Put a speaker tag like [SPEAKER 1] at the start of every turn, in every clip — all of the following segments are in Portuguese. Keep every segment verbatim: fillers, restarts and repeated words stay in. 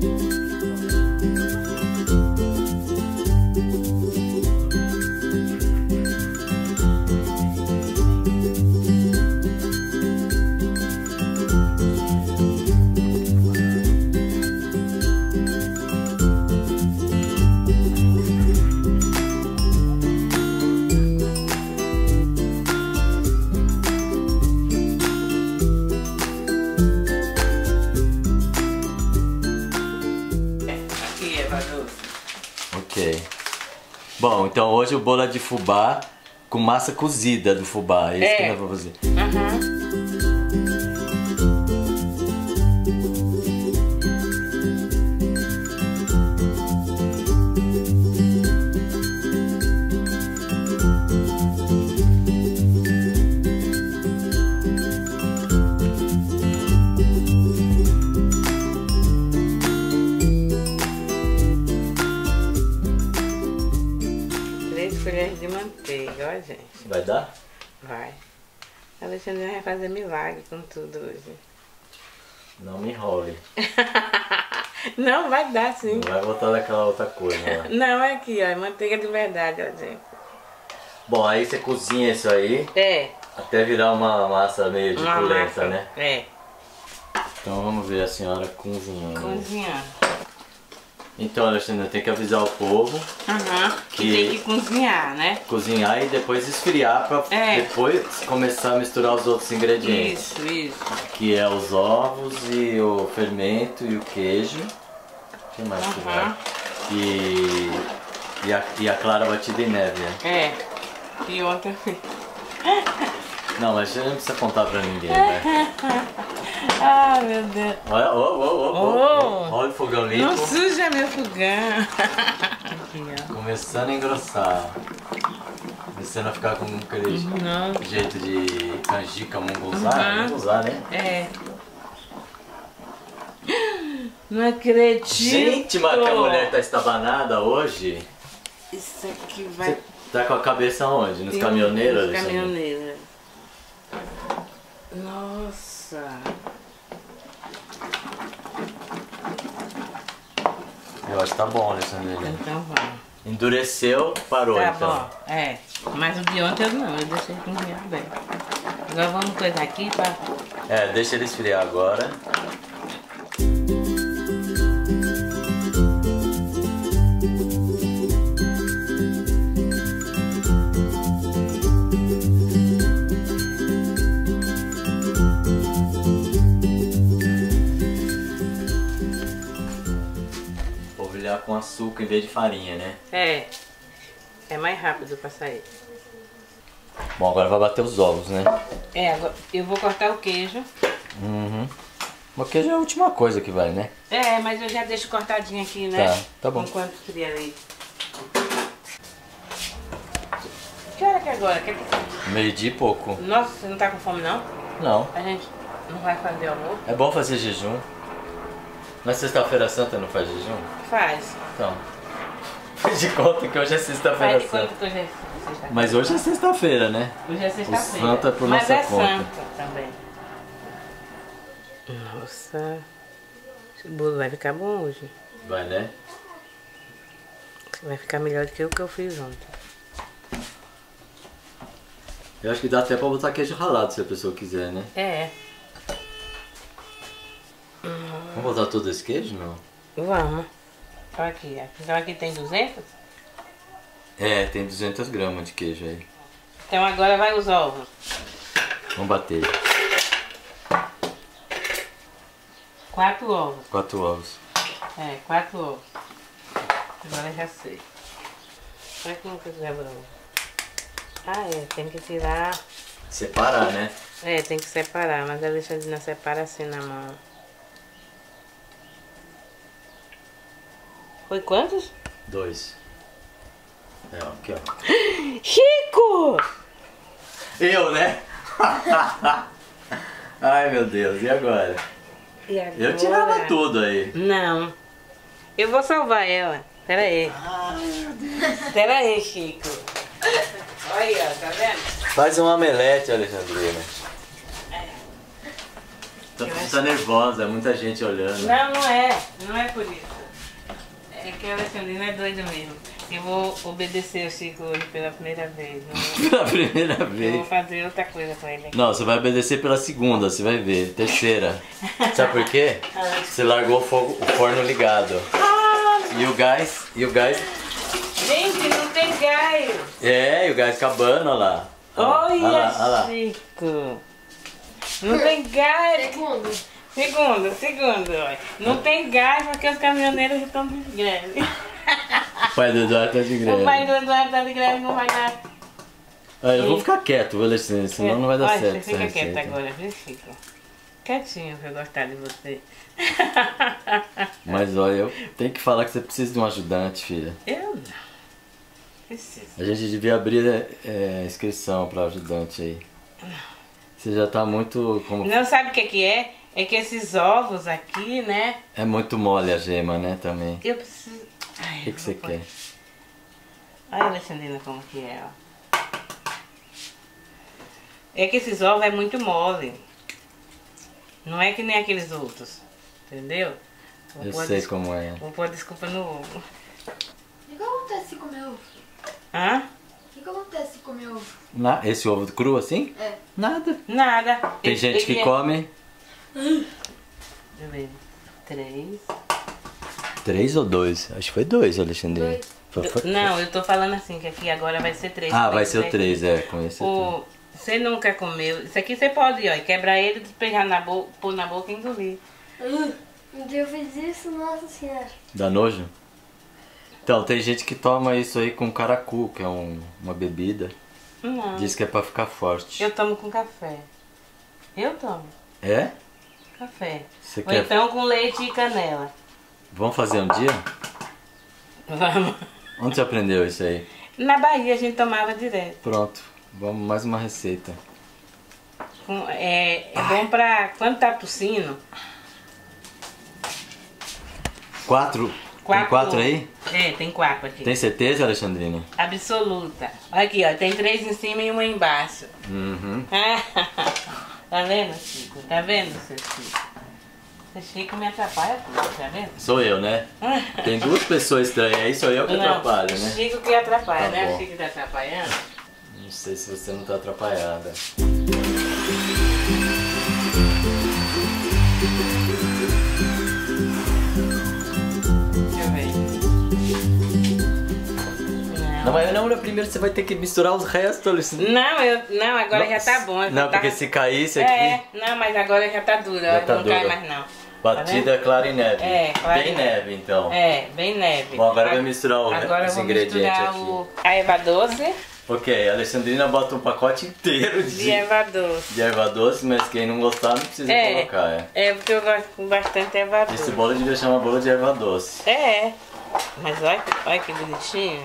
[SPEAKER 1] Ok. Bom, então hoje o bolo é de fubá com massa cozida do fubá. É isso é. que nós vamos fazer.
[SPEAKER 2] Uhum. Colheres de manteiga, ó gente.
[SPEAKER 1] Vai dar?
[SPEAKER 2] Vai. A Alexandre vai fazer milagre com tudo hoje.
[SPEAKER 1] Não me enrole.
[SPEAKER 2] Não, vai dar sim.
[SPEAKER 1] Não vai botar daquela outra coisa, né?
[SPEAKER 2] Não, é aqui, ó, é manteiga de verdade, ó gente.
[SPEAKER 1] Bom, aí você cozinha isso aí.
[SPEAKER 2] É.
[SPEAKER 1] Até virar uma massa meio de polenta, né?
[SPEAKER 2] É.
[SPEAKER 1] Então vamos ver a senhora cozinhando.
[SPEAKER 2] Cozinhando.
[SPEAKER 1] Então, Alexandre, tem que avisar o povo
[SPEAKER 2] uhum, que, que tem que cozinhar, né?
[SPEAKER 1] Cozinhar e depois esfriar para é. depois começar a misturar os outros ingredientes.
[SPEAKER 2] Isso, isso.
[SPEAKER 1] Que é os ovos e o fermento e o queijo. O que mais uhum. que vai? E, e, a, e a clara batida em neve, né?
[SPEAKER 2] É. E ontem eu fiz.
[SPEAKER 1] Não, mas você não precisa contar pra ninguém, né?
[SPEAKER 2] Ah, meu Deus.
[SPEAKER 1] Olha, oh, oh, oh, oh. Olha o fogão limpo.
[SPEAKER 2] Não suja meu fogão. Aqui,
[SPEAKER 1] começando a engrossar. Começando a ficar com aquele não. jeito de canjica, munguzá. Uhum. Munguzá, né?
[SPEAKER 2] É. Não acredito.
[SPEAKER 1] Gente, mas que a mulher tá estabanada hoje.
[SPEAKER 2] Isso aqui vai...
[SPEAKER 1] Você tá com a cabeça onde? Nos caminhoneiros?
[SPEAKER 2] Nos caminhoneiros. Nossa.
[SPEAKER 1] Eu acho que tá bom, Alexandre.
[SPEAKER 2] Então vamos.
[SPEAKER 1] Endureceu, parou
[SPEAKER 2] tá
[SPEAKER 1] então.
[SPEAKER 2] Tá bom, é. Mas o de ontem eu não, eu deixei cozinhar bem. Agora vamos coisar aqui pra...
[SPEAKER 1] É, deixa ele esfriar agora. Com açúcar em vez de farinha, né?
[SPEAKER 2] É. É mais rápido pra sair.
[SPEAKER 1] Bom, agora vai bater os ovos, né?
[SPEAKER 2] É, agora eu vou cortar o queijo.
[SPEAKER 1] Uhum. O queijo é a última coisa que vai, né?
[SPEAKER 2] É, mas eu já deixo cortadinho aqui, né?
[SPEAKER 1] Tá, tá bom.
[SPEAKER 2] Enquanto fria ali. Que hora que é agora? Que que...
[SPEAKER 1] Meio-dia e pouco.
[SPEAKER 2] Nossa, você não tá com fome não?
[SPEAKER 1] Não.
[SPEAKER 2] A gente não vai fazer almoço?
[SPEAKER 1] É bom fazer jejum. Mas sexta-feira santa não faz jejum?
[SPEAKER 2] Faz.
[SPEAKER 1] Então. Faz de conta que hoje é sexta-feira santa.
[SPEAKER 2] Faz de conta que hoje é sexta-feira.
[SPEAKER 1] Mas hoje é sexta-feira, né?
[SPEAKER 2] Hoje é sexta-feira.
[SPEAKER 1] O santo é por
[SPEAKER 2] Mas
[SPEAKER 1] nossa
[SPEAKER 2] é
[SPEAKER 1] conta.
[SPEAKER 2] santa também. Nossa. Esse bolo vai ficar bom hoje.
[SPEAKER 1] Vai, né?
[SPEAKER 2] Vai ficar melhor do que o que eu fiz ontem.
[SPEAKER 1] Eu acho que dá até pra botar queijo ralado se a pessoa quiser, né?
[SPEAKER 2] É.
[SPEAKER 1] Vamos botar todo esse queijo, não?
[SPEAKER 2] Vamos. Olha aqui. Então aqui tem duzentos?
[SPEAKER 1] É, tem duzentas gramas de queijo aí.
[SPEAKER 2] Então agora vai os ovos.
[SPEAKER 1] Vamos bater.
[SPEAKER 2] Quatro ovos.
[SPEAKER 1] Quatro ovos.
[SPEAKER 2] É, quatro ovos. Agora eu já sei. Olha como que você abre o ovo. Ah, é. Tem que tirar...
[SPEAKER 1] Separar, né?
[SPEAKER 2] É, tem que separar. Mas a Alexandrina separa assim na mão. Foi quantos?
[SPEAKER 1] Dois. É, ó, aqui, ó.
[SPEAKER 2] Chico!
[SPEAKER 1] Eu, né? Ai, meu Deus, e agora?
[SPEAKER 2] E agora?
[SPEAKER 1] Eu tirava tudo aí.
[SPEAKER 2] Não. Eu vou salvar ela. Pera aí.
[SPEAKER 1] Ai, meu Deus.
[SPEAKER 2] Pera aí, Chico. Olha, tá vendo?
[SPEAKER 1] Faz um omelete, Alexandrina. Tá, você tá nervosa, é muita gente olhando.
[SPEAKER 2] Não, não é. Não é por isso. É que a Alexandrina é doida mesmo. Eu vou obedecer o Chico hoje pela primeira vez. Não...
[SPEAKER 1] Pela primeira
[SPEAKER 2] Eu
[SPEAKER 1] vez.
[SPEAKER 2] vou fazer outra coisa com ele aqui.
[SPEAKER 1] Não, você vai obedecer pela segunda, você vai ver. Terceira. Sabe por quê? Você largou o, fogo, o forno ligado. E o gás, e o gás...
[SPEAKER 2] Gente, não tem gás.
[SPEAKER 1] É, e o gás acabando, olha lá.
[SPEAKER 2] Olha,
[SPEAKER 1] olha lá, olha lá.
[SPEAKER 2] Chico. Não tem gás.
[SPEAKER 3] Segundo.
[SPEAKER 2] Segundo, segundo. Olha. Não tem gás porque os caminhoneiros estão de greve.
[SPEAKER 1] O pai do Eduardo tá de greve.
[SPEAKER 2] O pai do Eduardo tá de greve, não vai dar.
[SPEAKER 1] Olha, eu vou ficar quieto, viu, Alexandre? Senão não vai dar
[SPEAKER 2] Olha,
[SPEAKER 1] certo.
[SPEAKER 2] você fica
[SPEAKER 1] essa
[SPEAKER 2] quieto
[SPEAKER 1] receita.
[SPEAKER 2] agora, viu, Chico? Quietinho pra eu gostar de você.
[SPEAKER 1] Mas olha, eu tenho que falar que você precisa de um ajudante, filha.
[SPEAKER 2] Eu não. Preciso.
[SPEAKER 1] A gente devia abrir é, inscrição pra ajudante aí. Você já tá muito... Como...
[SPEAKER 2] Não sabe o que que é? É que esses ovos aqui, né?
[SPEAKER 1] É muito mole a gema, né, também.
[SPEAKER 2] Eu preciso... Ai,
[SPEAKER 1] O que, que você
[SPEAKER 2] vou pôr-
[SPEAKER 1] quer?
[SPEAKER 2] Olha, Alexandrina, como que é, ó. É que esses ovos é muito mole. Não é que nem aqueles outros. Entendeu? Vou
[SPEAKER 1] Eu
[SPEAKER 2] pôr
[SPEAKER 1] sei
[SPEAKER 2] des-
[SPEAKER 1] como é.
[SPEAKER 2] Vou pôr desculpa no ovo.
[SPEAKER 3] O que acontece se comer ovo?
[SPEAKER 2] Hã?
[SPEAKER 3] O que acontece se comer ovo?
[SPEAKER 1] Na... Esse ovo cru assim?
[SPEAKER 3] É.
[SPEAKER 1] Nada.
[SPEAKER 2] Nada.
[SPEAKER 1] Tem
[SPEAKER 2] Ele-
[SPEAKER 1] gente que
[SPEAKER 2] ele é-
[SPEAKER 1] come...
[SPEAKER 2] Deixa eu ver. Três.
[SPEAKER 1] Três ou dois? Acho que foi dois, Alexandre.
[SPEAKER 3] Dois.
[SPEAKER 1] Foi- foi-
[SPEAKER 2] Não, eu tô falando assim, que aqui agora vai ser três.
[SPEAKER 1] Ah,
[SPEAKER 2] Três,
[SPEAKER 1] vai ser o
[SPEAKER 2] né?
[SPEAKER 1] três, é. Com esse é três.
[SPEAKER 2] O... Você nunca comeu. Isso aqui você pode, ó, quebrar ele, despejar na boca, pôr na boca e engolir.
[SPEAKER 3] Um dia eu fiz isso, nossa senhora.
[SPEAKER 1] Dá nojo? Então, tem gente que toma isso aí com caracu, que é um- uma bebida.
[SPEAKER 2] Não.
[SPEAKER 1] Diz que é pra ficar forte.
[SPEAKER 2] Eu tomo com café. Eu tomo
[SPEAKER 1] É?
[SPEAKER 2] café.
[SPEAKER 1] Você
[SPEAKER 2] Ou
[SPEAKER 1] quer...
[SPEAKER 2] então com leite e canela.
[SPEAKER 1] Vamos fazer um dia?
[SPEAKER 2] Vamos.
[SPEAKER 1] Onde você aprendeu isso aí?
[SPEAKER 2] Na Bahia a gente tomava direto.
[SPEAKER 1] Pronto. Vamos mais uma receita.
[SPEAKER 2] Com- é, é bom pra quando tá tossindo.
[SPEAKER 1] Quatro? Tem quatro aí?
[SPEAKER 2] É, tem quatro aqui.
[SPEAKER 1] Tem certeza, Alexandrina?
[SPEAKER 2] Absoluta. Olha aqui, ó. Tem três em cima e uma embaixo.
[SPEAKER 1] Uhum.
[SPEAKER 2] Tá vendo, Chico? Tá vendo, seu Chico? Seu Chico me atrapalha tudo, tá vendo?
[SPEAKER 1] Sou eu, né? Tem duas pessoas estranhas aí, sou eu que
[SPEAKER 2] Não,
[SPEAKER 1] atrapalho, né?
[SPEAKER 2] Chico que atrapalha,
[SPEAKER 1] Tá
[SPEAKER 2] né?
[SPEAKER 1] bom.
[SPEAKER 2] O Chico tá atrapalhando.
[SPEAKER 1] Não sei se você não tá atrapalhada.
[SPEAKER 2] Deixa eu ver.
[SPEAKER 1] Não, mas não, primeiro você vai ter que misturar os restos, Alexandrina.
[SPEAKER 2] Não, eu, não, agora já tá bom.
[SPEAKER 1] Não,
[SPEAKER 2] tá...
[SPEAKER 1] porque se caísse aqui,
[SPEAKER 2] É, não, mas agora já tá dura,
[SPEAKER 1] Já tá
[SPEAKER 2] não cai
[SPEAKER 1] dura.
[SPEAKER 2] mais não.
[SPEAKER 1] batida clara em neve.
[SPEAKER 2] É, clara
[SPEAKER 1] Bem
[SPEAKER 2] em neve.
[SPEAKER 1] neve, então.
[SPEAKER 2] É, bem neve.
[SPEAKER 1] Bom, agora
[SPEAKER 2] A-
[SPEAKER 1] vai misturar o-
[SPEAKER 2] agora
[SPEAKER 1] os
[SPEAKER 2] eu vou
[SPEAKER 1] ingredientes
[SPEAKER 2] misturar
[SPEAKER 1] aqui.
[SPEAKER 2] O, a erva doce
[SPEAKER 1] Ok, a Alexandrina bota um pacote inteiro de,
[SPEAKER 2] de erva doce.
[SPEAKER 1] de erva doce, mas quem não gostar não precisa
[SPEAKER 2] É,
[SPEAKER 1] colocar. É.
[SPEAKER 2] é porque eu gosto com bastante erva doce.
[SPEAKER 1] Esse bolo devia chamar bolo de erva doce.
[SPEAKER 2] É, mas olha, olha que bonitinho.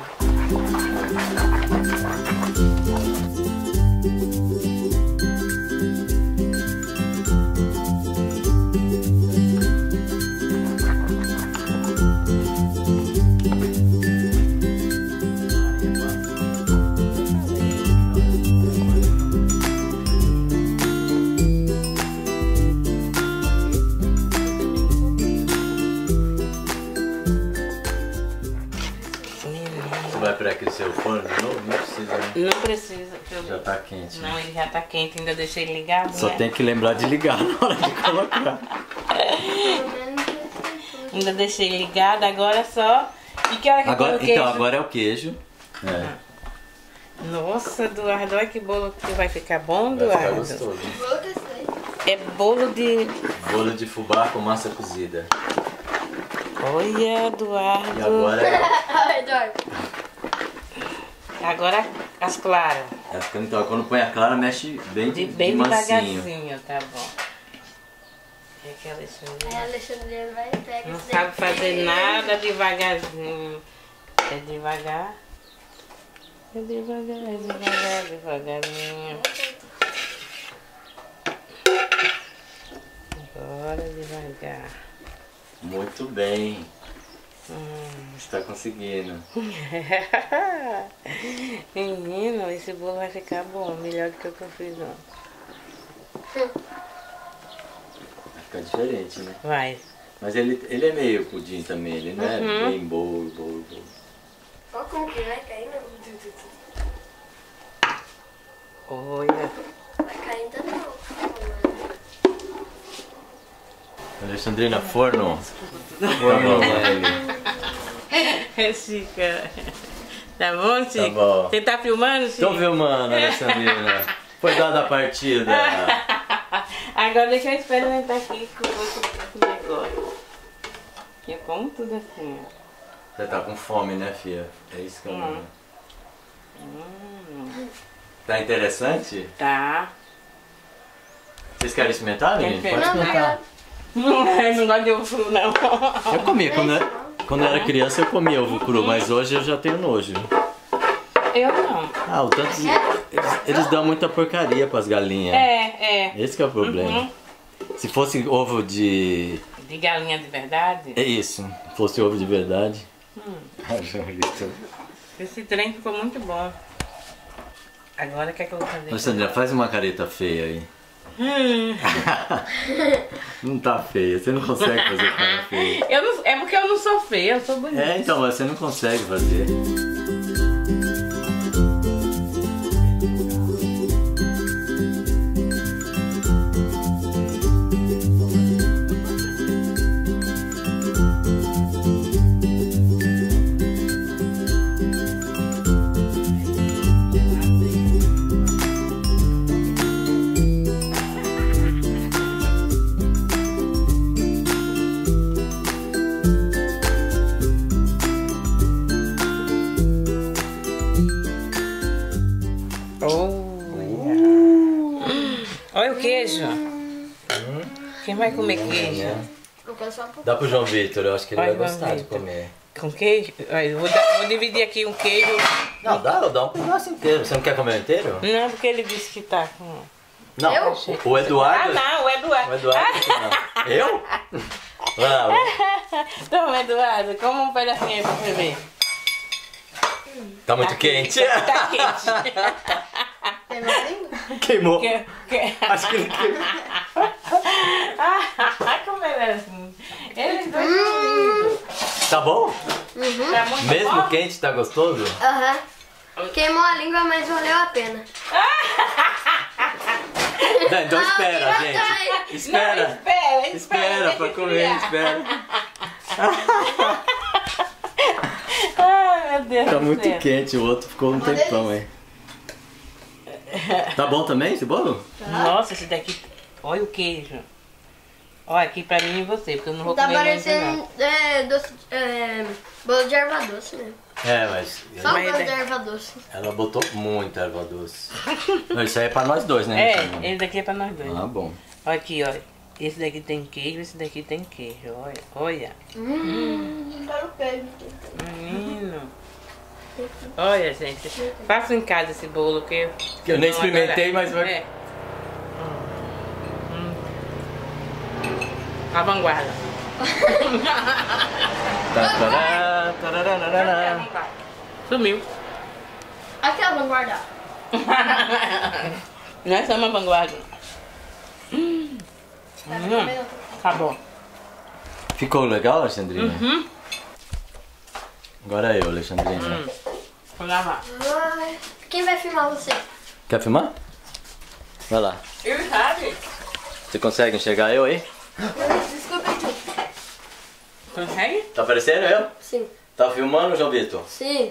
[SPEAKER 1] Você vai pré-aquecer o forno de novo? Não precisa, né?
[SPEAKER 2] Não precisa, porque eu...
[SPEAKER 1] Já tá quente. né?
[SPEAKER 2] Não, ele já tá quente, ainda deixei ligado,
[SPEAKER 1] Só
[SPEAKER 2] né?
[SPEAKER 1] tem que lembrar de ligar na hora de colocar.
[SPEAKER 3] Pelo menos eu
[SPEAKER 2] Ainda deixei ligado, agora só... E que hora que
[SPEAKER 1] Agora,
[SPEAKER 2] põe o queijo?
[SPEAKER 1] então, agora é o queijo. É,
[SPEAKER 2] Nossa, Eduardo, olha que bolo que vai ficar bom,
[SPEAKER 1] vai ficar
[SPEAKER 2] Eduardo.
[SPEAKER 1] gostoso.
[SPEAKER 3] vou testar.
[SPEAKER 2] É bolo de...
[SPEAKER 1] Bolo de fubá com massa cozida.
[SPEAKER 2] Olha, Eduardo.
[SPEAKER 1] E agora é...
[SPEAKER 3] Ah, Eduardo.
[SPEAKER 2] Agora as claras.
[SPEAKER 1] é ficando- Então, quando põe a clara, mexe bem,
[SPEAKER 2] De
[SPEAKER 1] de,
[SPEAKER 2] bem
[SPEAKER 1] de mansinho.
[SPEAKER 2] devagarzinho, tá bom. É que a
[SPEAKER 3] Aí
[SPEAKER 2] Alexandrina
[SPEAKER 3] a Alexandrina vai pegar
[SPEAKER 2] não
[SPEAKER 3] esse
[SPEAKER 2] sabe
[SPEAKER 3] daqui.
[SPEAKER 2] fazer nada devagarzinho. É devagar. É devagar, é devagar, devagarinho. Agora devagar.
[SPEAKER 1] Muito bem.
[SPEAKER 2] Hum.
[SPEAKER 1] Está conseguindo.
[SPEAKER 2] Menino, esse bolo vai ficar bom, melhor do que o que eu fiz ontem.
[SPEAKER 1] ficar diferente, né?
[SPEAKER 2] Vai.
[SPEAKER 1] Mas ele, ele é meio pudim também, ele não é
[SPEAKER 2] Uhum.
[SPEAKER 1] bem bolo, bolo, bolo.
[SPEAKER 3] Olha como que vai cair, não.
[SPEAKER 2] Olha.
[SPEAKER 3] Vai cair ainda não.
[SPEAKER 1] Alexandrina, forno. Forno, ele.
[SPEAKER 2] É, Chica. Tá bom, Chica?
[SPEAKER 1] bom.
[SPEAKER 2] Você tá filmando, Chica?
[SPEAKER 1] Tô filmando, Alexandrina. Foi dada a partida.
[SPEAKER 2] Agora deixa eu experimentar aqui com outro negócio. Que eu como tudo assim, ó.
[SPEAKER 1] Você tá com fome, né, filha? É isso que eu não...
[SPEAKER 2] Hum,
[SPEAKER 1] Tá interessante?
[SPEAKER 2] tá.
[SPEAKER 1] Vocês querem experimentar, menino?
[SPEAKER 2] Quer
[SPEAKER 1] Pode
[SPEAKER 3] Não,
[SPEAKER 1] experimentar.
[SPEAKER 2] Não, eu não gosto de ovo cru, não.
[SPEAKER 1] Eu comia, quando eu, quando eu era criança eu comia ovo cru, mas hoje eu já tenho nojo.
[SPEAKER 2] Eu não.
[SPEAKER 1] Ah, o tanto de... eles, eles dão muita porcaria pras galinhas.
[SPEAKER 2] É, é.
[SPEAKER 1] Esse que é o problema.
[SPEAKER 2] Uhum.
[SPEAKER 1] Se fosse ovo de...
[SPEAKER 2] De galinha de verdade.
[SPEAKER 1] É isso, se fosse ovo de verdade.
[SPEAKER 2] Hum.
[SPEAKER 1] Ah, Joelito.
[SPEAKER 2] Esse trem ficou muito bom. Agora o que é que eu vou fazer?
[SPEAKER 1] Alexandrina, faz uma careta feia aí.
[SPEAKER 2] Hum.
[SPEAKER 1] Não tá feia, você não consegue fazer cara feia.
[SPEAKER 2] Eu não, é porque eu não sou feia, eu sou bonita.
[SPEAKER 1] É, então, mas você não consegue fazer.
[SPEAKER 2] Olha o queijo. Quem vai comer queijo?
[SPEAKER 3] Vou quero só um pouco.
[SPEAKER 1] Dá pro João Vitor, eu acho que ele
[SPEAKER 2] Olha,
[SPEAKER 1] vai
[SPEAKER 2] João
[SPEAKER 1] gostar de
[SPEAKER 2] Vitor.
[SPEAKER 1] comer.
[SPEAKER 2] Com queijo? Olha, eu vou, dar- vou dividir aqui um queijo.
[SPEAKER 1] Não, dá, dá um pedaço inteiro. Você não quer comer inteiro?
[SPEAKER 2] Não, porque ele disse que tá com...
[SPEAKER 1] Não,
[SPEAKER 3] Eu?
[SPEAKER 1] o, o Eduardo...
[SPEAKER 2] Ah, não, o Eduardo.
[SPEAKER 1] O Eduardo não. Eu? Não,
[SPEAKER 2] Toma, Eduardo, como um pedacinho aí pra você ver.
[SPEAKER 1] tá muito quente.
[SPEAKER 2] Tá quente.
[SPEAKER 3] Tem mais língua?
[SPEAKER 1] Queimou.
[SPEAKER 2] Que, que...
[SPEAKER 1] Acho que ele queimou.
[SPEAKER 2] Ah, como ele é assim. Eles dois são lindos.
[SPEAKER 1] Tá bom?
[SPEAKER 2] Tá muito
[SPEAKER 1] Mesmo
[SPEAKER 2] bom.
[SPEAKER 1] quente, tá gostoso?
[SPEAKER 3] Aham. Queimou a língua, mas valeu a pena.
[SPEAKER 1] Não, então espera,
[SPEAKER 3] Ah,
[SPEAKER 1] gente.
[SPEAKER 2] Não,
[SPEAKER 1] Espera.
[SPEAKER 2] espera, espera.
[SPEAKER 1] Espera
[SPEAKER 2] deixa
[SPEAKER 1] pra
[SPEAKER 2] eu
[SPEAKER 1] comer,
[SPEAKER 2] esfriar.
[SPEAKER 1] espera.
[SPEAKER 2] Ai, meu Deus
[SPEAKER 1] Tá
[SPEAKER 2] do
[SPEAKER 1] muito
[SPEAKER 2] céu.
[SPEAKER 1] quente, o outro ficou um tempão aí. Tá bom também esse bolo?
[SPEAKER 2] Nossa, esse daqui... Olha o queijo. Olha aqui pra mim e você, porque eu não vou
[SPEAKER 3] Tá
[SPEAKER 2] comer muito,
[SPEAKER 3] parecendo
[SPEAKER 2] não.
[SPEAKER 3] é, doce, é, bolo de erva doce mesmo.
[SPEAKER 1] É, mas
[SPEAKER 3] Só
[SPEAKER 2] Mas
[SPEAKER 3] bolo
[SPEAKER 2] é-
[SPEAKER 3] de erva doce.
[SPEAKER 1] ela botou muita erva doce. Não, isso aí é pra nós dois, né?
[SPEAKER 2] É,
[SPEAKER 1] Então?
[SPEAKER 2] esse daqui é pra nós dois.
[SPEAKER 1] Ah, bom.
[SPEAKER 2] Olha aqui, olha. Esse daqui tem queijo, esse daqui tem queijo. Olha, olha.
[SPEAKER 3] Hum, quero queijo.
[SPEAKER 2] Menino. Olha, gente. Faça em casa esse bolo que eu...
[SPEAKER 1] Que eu nem
[SPEAKER 2] não
[SPEAKER 1] experimentei,
[SPEAKER 2] adorar.
[SPEAKER 1] mas vai-
[SPEAKER 2] É. Hum. A vanguarda.
[SPEAKER 1] Tarará, tarararará.
[SPEAKER 2] Sumiu.
[SPEAKER 3] Aqui ela vai guardar.
[SPEAKER 2] Não é só uma vanguarda. Hum.
[SPEAKER 3] Tá
[SPEAKER 2] Hum.
[SPEAKER 3] comendo?
[SPEAKER 2] Tá bom.
[SPEAKER 1] Ficou legal, Alexandrina?
[SPEAKER 2] Uhum.
[SPEAKER 1] Agora eu, Alexandrina.
[SPEAKER 2] Hum. Vou lavar.
[SPEAKER 3] Ai, quem vai filmar você?
[SPEAKER 1] Quer filmar? Vai lá.
[SPEAKER 2] Ele sabe.
[SPEAKER 1] Você consegue enxergar eu aí?
[SPEAKER 3] Desculpa, tio.
[SPEAKER 2] Consegue?
[SPEAKER 1] Tá aparecendo eu?
[SPEAKER 3] Sim.
[SPEAKER 1] Tá filmando, João Vitor?
[SPEAKER 3] Sim.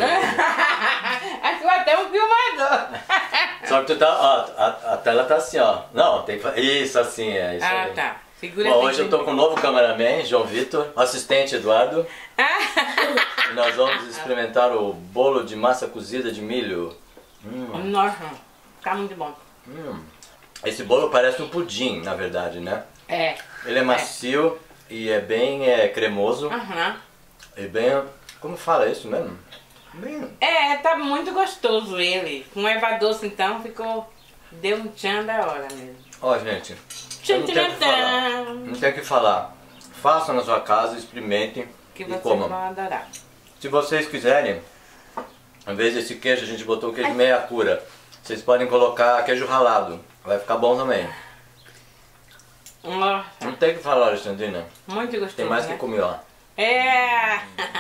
[SPEAKER 2] Aqui até um filmador.
[SPEAKER 1] Só que tu tá, ó, a, a tela tá assim, ó. Não, tem que fa- isso assim, é isso
[SPEAKER 2] Ah,
[SPEAKER 1] aí.
[SPEAKER 2] tá. Segura
[SPEAKER 1] Bom,
[SPEAKER 2] assim.
[SPEAKER 1] hoje eu tô com um novo cameraman, João Vitor, assistente Eduardo. E nós vamos experimentar o bolo de massa cozida de milho. Hum,
[SPEAKER 2] Nossa, tá muito bom.
[SPEAKER 1] hum. Esse bolo parece um pudim, na verdade, né?
[SPEAKER 2] É.
[SPEAKER 1] Ele é macio e é bem é, cremoso.
[SPEAKER 2] Aham.
[SPEAKER 1] E bem... Como fala isso mesmo? Bem...
[SPEAKER 2] É, tá muito gostoso ele. Com erva doce então ficou... Deu um tchan da hora mesmo.
[SPEAKER 1] Ó, gente, eu
[SPEAKER 2] Tchan,
[SPEAKER 1] não tenho o que
[SPEAKER 2] tchan,
[SPEAKER 1] falar.
[SPEAKER 2] tchan.
[SPEAKER 1] Não tem o que falar. Façam na sua casa, experimentem
[SPEAKER 2] Que
[SPEAKER 1] e
[SPEAKER 2] vocês
[SPEAKER 1] comam.
[SPEAKER 2] vão adorar.
[SPEAKER 1] Se vocês quiserem, ao invés desse queijo, a gente botou o queijo meia cura. Vocês podem colocar queijo ralado. Vai ficar bom também.
[SPEAKER 2] Nossa,
[SPEAKER 1] Não tem o que falar, Alexandrina.
[SPEAKER 2] muito gostoso.
[SPEAKER 1] Tem mais
[SPEAKER 2] né?
[SPEAKER 1] que comer lá.
[SPEAKER 2] É!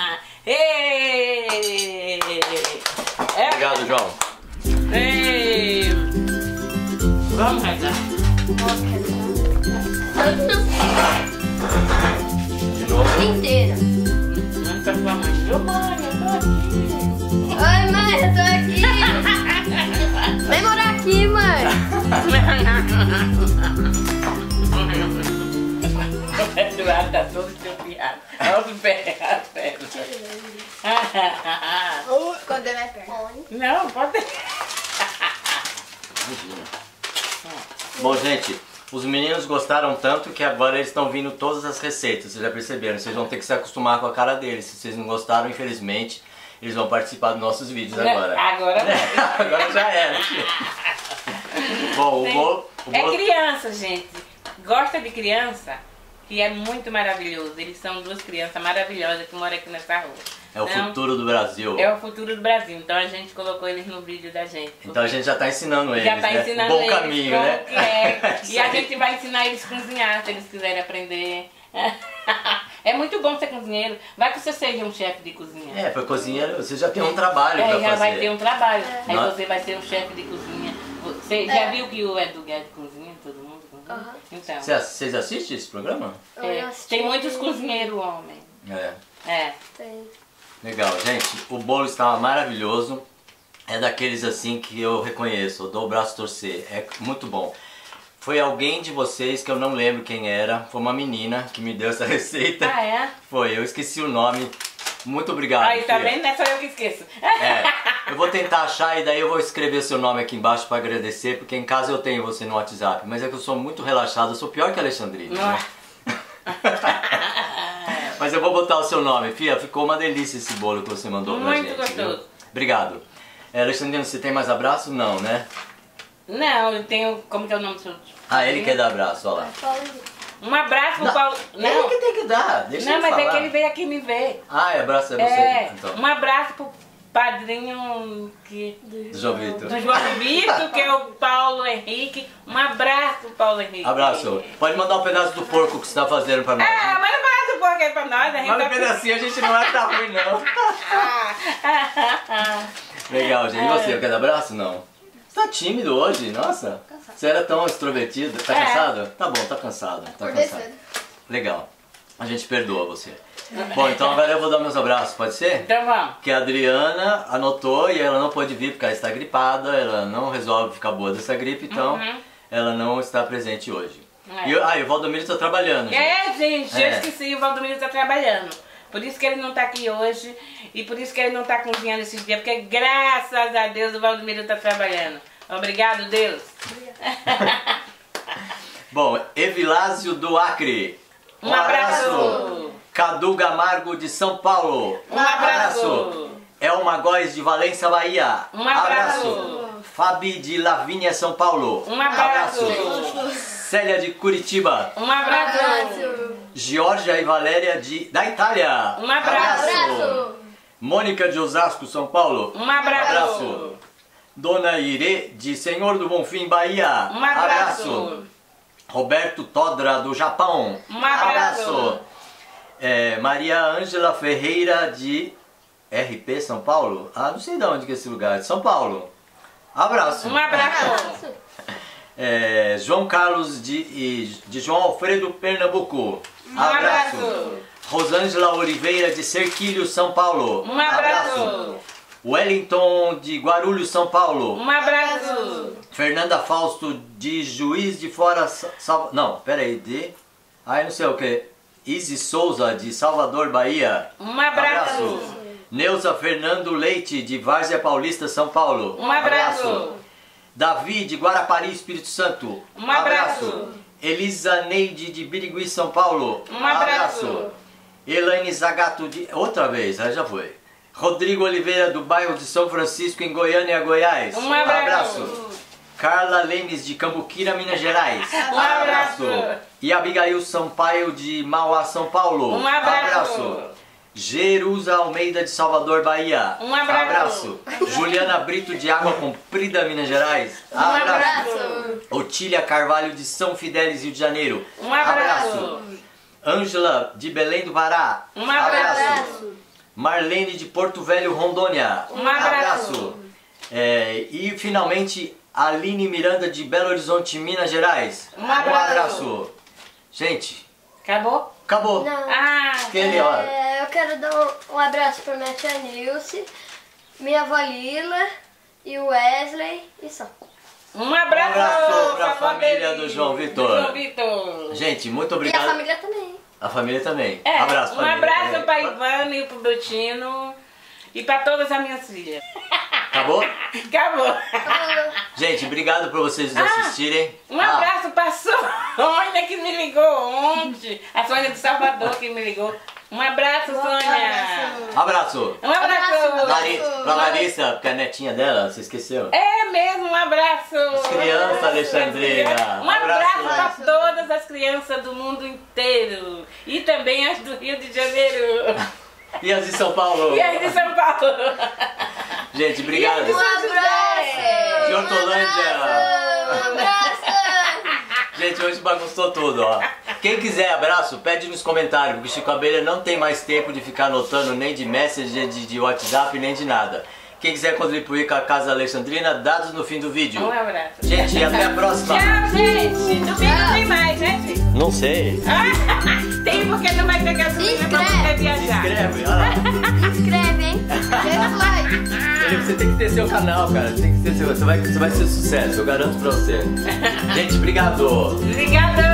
[SPEAKER 2] Ei! É.
[SPEAKER 1] Obrigado, João.
[SPEAKER 2] Ei! Vamos rezar.
[SPEAKER 1] De novo.
[SPEAKER 3] Inteira.
[SPEAKER 2] Não tá sua mãe. Ô mãe, eu tô aqui.
[SPEAKER 3] Oi, mãe, eu tô aqui. Vem morar aqui, mãe.
[SPEAKER 2] O Eduardo tá todo estrupiado. Olha os pés, as pernas.
[SPEAKER 3] Quando ele vai perto.
[SPEAKER 2] Não, pode.
[SPEAKER 1] Imagina. Bom, gente, os meninos gostaram tanto que agora eles estão vindo todas as receitas, vocês já perceberam. Vocês vão ter que se acostumar com a cara deles. Se vocês não gostaram, infelizmente, eles vão participar dos nossos vídeos agora.
[SPEAKER 2] Agora não.
[SPEAKER 1] Agora já era. Bom, o bolo... O
[SPEAKER 2] É
[SPEAKER 1] bolo...
[SPEAKER 2] criança, gente. Gosta de criança? Que é muito maravilhoso. Eles são duas crianças maravilhosas que moram aqui nessa rua.
[SPEAKER 1] É o
[SPEAKER 2] Então,
[SPEAKER 1] futuro do Brasil.
[SPEAKER 2] É o futuro do Brasil. Então a gente colocou eles no vídeo da gente.
[SPEAKER 1] Então a gente já está ensinando eles,
[SPEAKER 2] Já tá
[SPEAKER 1] né?
[SPEAKER 2] ensinando
[SPEAKER 1] o bom
[SPEAKER 2] eles
[SPEAKER 1] caminho,
[SPEAKER 2] como
[SPEAKER 1] né?
[SPEAKER 2] que é.
[SPEAKER 1] Isso
[SPEAKER 2] E a
[SPEAKER 1] aí.
[SPEAKER 2] gente vai ensinar eles a cozinhar, se eles quiserem aprender. É muito bom ser cozinheiro. Vai que você seja um chefe de cozinha.
[SPEAKER 1] É, para cozinheiro você já tem um trabalho
[SPEAKER 2] É,
[SPEAKER 1] para
[SPEAKER 2] já
[SPEAKER 1] fazer.
[SPEAKER 2] vai ter um trabalho. Aí
[SPEAKER 1] Não-
[SPEAKER 2] você vai ser um chefe de cozinha. Você já
[SPEAKER 3] É.
[SPEAKER 2] viu que o Edu Guedes cozinha? Todo mundo cozinha?
[SPEAKER 3] Aham.
[SPEAKER 2] Então,
[SPEAKER 1] Cê- Vocês assistem esse programa?
[SPEAKER 2] é,
[SPEAKER 3] Eu assisti.
[SPEAKER 2] tem muitos cozinheiros homens.
[SPEAKER 1] É.
[SPEAKER 2] É.
[SPEAKER 3] Tem.
[SPEAKER 1] Legal, gente. O bolo estava maravilhoso. É daqueles assim que eu reconheço, eu dou o braço a torcer. É muito bom. Foi alguém de vocês que eu não lembro quem era. Foi uma menina que me deu essa receita.
[SPEAKER 2] Ah, é?
[SPEAKER 1] Foi, eu esqueci o nome. Muito obrigado.
[SPEAKER 2] Aí, tá
[SPEAKER 1] filha.
[SPEAKER 2] vendo? Não é só eu que esqueço.
[SPEAKER 1] É, eu vou tentar achar e daí eu vou escrever seu nome aqui embaixo para agradecer, porque em casa eu tenho você no WhatsApp. Mas é que eu sou muito relaxado, eu sou pior que a Alexandrina. Né? Mas eu vou botar o seu nome, Fia. Ficou uma delícia esse bolo que você mandou pra
[SPEAKER 2] Muito
[SPEAKER 1] gente.
[SPEAKER 2] gostoso.
[SPEAKER 1] Viu? Obrigado. É, Alexandrina, você tem mais abraço? Não, né?
[SPEAKER 2] Não, eu tenho. Como que é o nome do seu?
[SPEAKER 1] Ah, ele quer dar abraço, olha lá.
[SPEAKER 2] Um abraço pro
[SPEAKER 1] Não,
[SPEAKER 2] Paulo.
[SPEAKER 1] Ele
[SPEAKER 2] Não,
[SPEAKER 1] que tem que dar, deixa
[SPEAKER 2] não
[SPEAKER 1] ele
[SPEAKER 2] mas
[SPEAKER 1] falar.
[SPEAKER 2] é que ele veio aqui me ver.
[SPEAKER 1] Ah, é abraço é você,
[SPEAKER 2] É,
[SPEAKER 1] então.
[SPEAKER 2] um abraço pro padrinho que,
[SPEAKER 1] Do João Vitor.
[SPEAKER 2] do João Vitor, que é o Paulo Henrique. Um abraço pro Paulo Henrique.
[SPEAKER 1] Abraço. Pode mandar um pedaço do porco que você tá fazendo pra nós.
[SPEAKER 2] Ah,
[SPEAKER 1] hein?
[SPEAKER 2] mas não faz o porco aí pra nós, a gente
[SPEAKER 1] Manda
[SPEAKER 2] tá...
[SPEAKER 1] um pedacinho, a gente não vai estar ruim, não. Legal, gente. E você, quer dar abraço? Não. Você tá tímido hoje? Nossa.
[SPEAKER 3] Cansado.
[SPEAKER 1] Você era tão extrovertido. Tá
[SPEAKER 2] É.
[SPEAKER 1] cansado? Tá bom, tá cansado. Tá
[SPEAKER 3] Acordei
[SPEAKER 1] cansado.
[SPEAKER 3] cedo.
[SPEAKER 1] Legal. A gente perdoa você. Bom, então agora eu vou dar meus abraços, pode ser?
[SPEAKER 2] Então vamos.
[SPEAKER 1] Que a Adriana anotou e ela não pôde vir porque ela está gripada, ela não resolve ficar boa dessa gripe, então
[SPEAKER 2] Uhum.
[SPEAKER 1] ela não está presente hoje.
[SPEAKER 2] É.
[SPEAKER 1] E, eu- ah, e o Valdomiro está trabalhando. gente.
[SPEAKER 2] É, gente, eu
[SPEAKER 1] É.
[SPEAKER 2] esqueci, o Valdomiro tá trabalhando. Por isso que ele não tá aqui hoje e por isso que ele não tá cozinhando esses dias, porque graças a Deus o Valdomiro tá trabalhando. Obrigado, Deus.
[SPEAKER 1] Bom, Evilásio do Acre.
[SPEAKER 2] Um abraço.
[SPEAKER 1] Cadu Gamargo de São Paulo.
[SPEAKER 2] Um abraço.
[SPEAKER 1] Elma Góes de Valência, Bahia.
[SPEAKER 2] Um abraço.
[SPEAKER 1] Fabi de Lavínia, São Paulo.
[SPEAKER 2] Um abraço.
[SPEAKER 1] Célia de Curitiba.
[SPEAKER 2] Um abraço.
[SPEAKER 3] Abraço.
[SPEAKER 1] Georgia e Valéria de, da Itália.
[SPEAKER 2] Um abraço.
[SPEAKER 3] Abraço.
[SPEAKER 1] Mônica de Osasco, São Paulo.
[SPEAKER 2] Um abraço.
[SPEAKER 1] Abraço. Dona Irê de Senhor do Bonfim, Bahia.
[SPEAKER 2] Um abraço.
[SPEAKER 1] Roberto Todra do Japão.
[SPEAKER 2] Um abraço.
[SPEAKER 1] É, Maria Ângela Ferreira de R P, São Paulo. Ah, não sei de onde que é esse lugar. De São Paulo. Abraço.
[SPEAKER 2] Um abraço.
[SPEAKER 1] É, João Carlos de, e- de João Alfredo, Pernambuco.
[SPEAKER 2] Um abraço.
[SPEAKER 1] Rosângela Oliveira de Serquilho, São Paulo.
[SPEAKER 2] Um abraço.
[SPEAKER 1] Wellington de Guarulhos, São Paulo.
[SPEAKER 2] Um abraço.
[SPEAKER 1] Fernanda Fausto de Juiz de Fora, Sa- Sal... não, peraí, de... Ai, não sei o que. Izzy Souza de Salvador, Bahia.
[SPEAKER 2] Um abraço.
[SPEAKER 1] Neuza Fernando Leite de Várzea Paulista, São Paulo.
[SPEAKER 2] Um abraço.
[SPEAKER 1] Davi de Guarapari, Espírito Santo.
[SPEAKER 2] Um abraço.
[SPEAKER 1] Elisa Neide de Birigui, São Paulo.
[SPEAKER 2] Um abraço.
[SPEAKER 1] Elaine Zagato de... Outra vez, aí já foi. Rodrigo Oliveira do bairro de São Francisco, em Goiânia, Goiás.
[SPEAKER 2] Um abraço.
[SPEAKER 1] Carla Lemes de Cambuquira, Minas Gerais.
[SPEAKER 2] Um abraço.
[SPEAKER 1] E Abigail Sampaio de Mauá, São Paulo.
[SPEAKER 2] Um abraço.
[SPEAKER 1] Jerusa Almeida de Salvador, Bahia.
[SPEAKER 2] Um abraço.
[SPEAKER 1] Juliana Brito de Água Comprida, Minas Gerais.
[SPEAKER 2] Um abraço.
[SPEAKER 1] Otília Carvalho de São Fidélis, Rio de Janeiro.
[SPEAKER 2] Um abraço.
[SPEAKER 1] Ângela de Belém do Pará.
[SPEAKER 2] Um abraço.
[SPEAKER 1] Marlene de Porto Velho, Rondônia.
[SPEAKER 2] Um abraço.
[SPEAKER 1] É, e finalmente Aline Miranda de Belo Horizonte, Minas Gerais.
[SPEAKER 2] Um abraço.
[SPEAKER 1] Um abraço. Gente,
[SPEAKER 2] Acabou?
[SPEAKER 1] acabou.
[SPEAKER 3] Não.
[SPEAKER 2] Ah,
[SPEAKER 1] Aquele, ó.
[SPEAKER 3] É, eu quero dar um, um abraço pra minha tia Nilce, minha avó Lila e o Wesley e só.
[SPEAKER 2] um abraço,
[SPEAKER 1] Um abraço pra
[SPEAKER 2] avó
[SPEAKER 1] família
[SPEAKER 2] dele,
[SPEAKER 1] do João Vitor.
[SPEAKER 2] do João Vitor.
[SPEAKER 1] Gente, muito
[SPEAKER 3] E a
[SPEAKER 1] obrigado.
[SPEAKER 3] família também.
[SPEAKER 1] A família também.
[SPEAKER 2] É,
[SPEAKER 1] abraço,
[SPEAKER 2] um
[SPEAKER 1] família.
[SPEAKER 2] abraço
[SPEAKER 1] É.
[SPEAKER 2] pra Ivana e pro Beltino e pra todas as minhas filhas.
[SPEAKER 1] Acabou?
[SPEAKER 2] Acabou.
[SPEAKER 1] Gente, obrigado por vocês nos
[SPEAKER 2] Ah,
[SPEAKER 1] assistirem.
[SPEAKER 2] Um
[SPEAKER 1] Ah,
[SPEAKER 2] abraço pra Sônia que me ligou ontem. A Sônia de Salvador que me ligou. Um abraço, Sônia.
[SPEAKER 1] abraço.
[SPEAKER 2] Um abraço.
[SPEAKER 1] Lari, pra Larissa, porque a netinha dela, você esqueceu?
[SPEAKER 2] É mesmo, um abraço.
[SPEAKER 1] As crianças, Alexandrina.
[SPEAKER 2] Um abraço
[SPEAKER 1] Um
[SPEAKER 2] para
[SPEAKER 1] abraço.
[SPEAKER 2] todas as crianças do mundo inteiro. E também as do Rio de Janeiro.
[SPEAKER 1] E as de São Paulo?
[SPEAKER 2] E as de São Paulo.
[SPEAKER 1] Gente, obrigado.
[SPEAKER 2] E as
[SPEAKER 3] Um
[SPEAKER 2] de São José.
[SPEAKER 1] De Hortolândia.
[SPEAKER 3] Um abraço!
[SPEAKER 1] Gente, hoje bagunçou tudo, ó. Quem quiser abraço, pede nos comentários, porque o Chico Abelha não tem mais tempo de ficar anotando nem de message, de, de WhatsApp, nem de nada. Quem quiser contribuir com a Casa Alexandrina, dados no fim do vídeo.
[SPEAKER 2] Um abraço.
[SPEAKER 1] Gente, até a próxima.
[SPEAKER 2] Tchau, gente. Domingo tem mais, né, Chico?
[SPEAKER 1] Não sei.
[SPEAKER 2] Tem porque não vai ter gasolina pra você
[SPEAKER 3] inscreve.
[SPEAKER 2] viajar.
[SPEAKER 1] Escreve, olha lá.
[SPEAKER 3] Inscreve, hein? Deixa o like.
[SPEAKER 1] Você tem que ter seu canal, cara. Tem que ter seu, você, vai, você vai ser sucesso, eu garanto pra você. Gente, obrigado.
[SPEAKER 2] Obrigado.